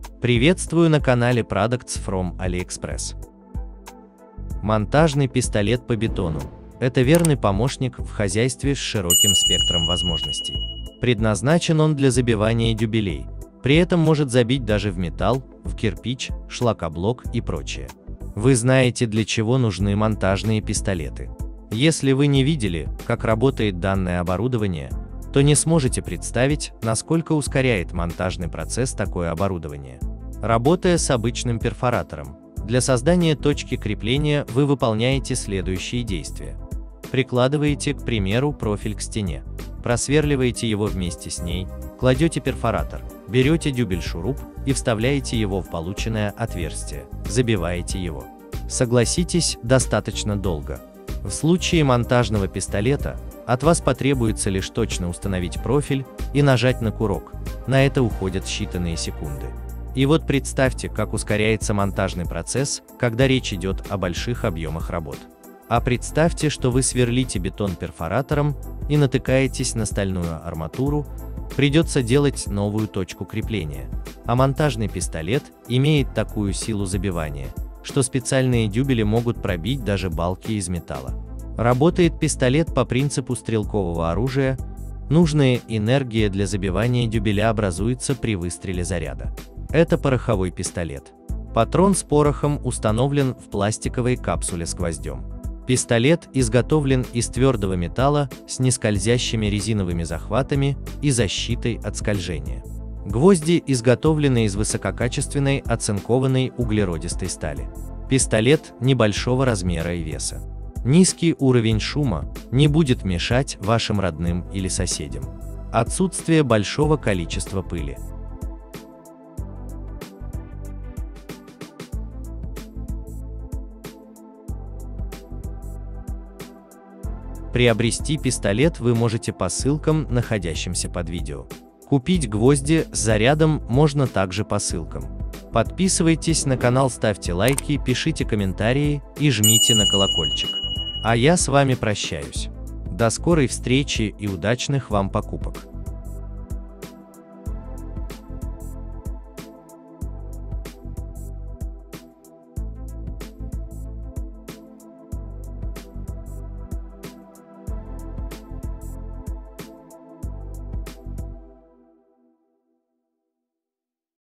Приветствую на канале Products from AliExpress. Монтажный пистолет по бетону – это верный помощник в хозяйстве с широким спектром возможностей. Предназначен он для забивания дюбелей, при этом может забить даже в металл, в кирпич, шлакоблок и прочее. Вы знаете, для чего нужны монтажные пистолеты. Если вы не видели, как работает данное оборудование, то не сможете представить, насколько ускоряет монтажный процесс такое оборудование. Работая с обычным перфоратором, для создания точки крепления вы выполняете следующие действия. Прикладываете, к примеру, профиль к стене, просверливаете его вместе с ней, кладете перфоратор, берете дюбель-шуруп и вставляете его в полученное отверстие, забиваете его. Согласитесь, достаточно долго. В случае монтажного пистолета от вас потребуется лишь точно установить профиль и нажать на курок. На это уходят считанные секунды. И вот представьте, как ускоряется монтажный процесс, когда речь идет о больших объемах работ. А представьте, что вы сверлите бетон перфоратором и натыкаетесь на стальную арматуру, придется делать новую точку крепления. А монтажный пистолет имеет такую силу забивания, что специальные дюбели могут пробить даже балки из металла. Работает пистолет по принципу стрелкового оружия, нужная энергия для забивания дюбеля образуется при выстреле заряда. Это пороховой пистолет. Патрон с порохом установлен в пластиковой капсуле с гвоздем. Пистолет изготовлен из твердого металла с нескользящими резиновыми захватами и защитой от скольжения. Гвозди изготовлены из высококачественной оцинкованной углеродистой стали. Пистолет небольшого размера и веса. Низкий уровень шума не будет мешать вашим родным или соседям. Отсутствие большого количества пыли. Приобрести пистолет вы можете по ссылкам, находящимся под видео. Купить гвозди с зарядом можно также по ссылкам. Подписывайтесь на канал, ставьте лайки, пишите комментарии и жмите на колокольчик. А я с вами прощаюсь. До скорой встречи и удачных вам покупок!